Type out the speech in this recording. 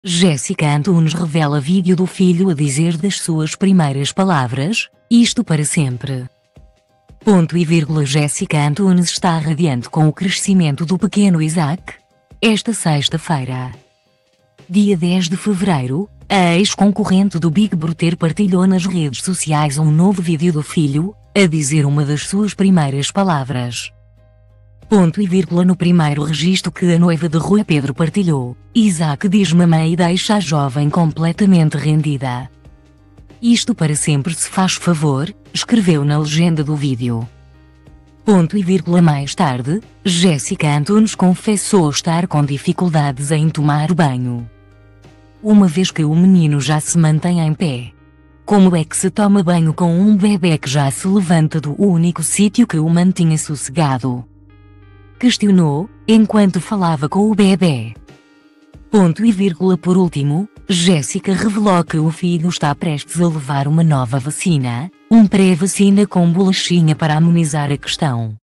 Jéssica Antunes revela vídeo do filho a dizer das suas primeiras palavras: "Isto para sempre". Ponto e vírgula. Jéssica Antunes está radiante com o crescimento do pequeno Isaac. Esta sexta-feira, dia 10 de fevereiro, a ex-concorrente do Big Brother partilhou nas redes sociais um novo vídeo do filho, a dizer uma das suas primeiras palavras. Ponto e vírgula. No primeiro registro que a noiva de Rui Pedro partilhou, Isaac diz mamãe e deixa a jovem completamente rendida. "Isto para sempre, se faz favor", escreveu na legenda do vídeo. Ponto e vírgula. Mais tarde, Jéssica Antunes confessou estar com dificuldades em tomar banho, uma vez que o menino já se mantém em pé. Como é que se toma banho com um bebê que já se levanta do único sítio que o mantinha sossegado? Questionou, enquanto falava com o bebê. Ponto e vírgula. Por último, Jéssica revelou que o filho está prestes a levar uma nova vacina, um pré-vacina com bolachinha para amenizar a questão.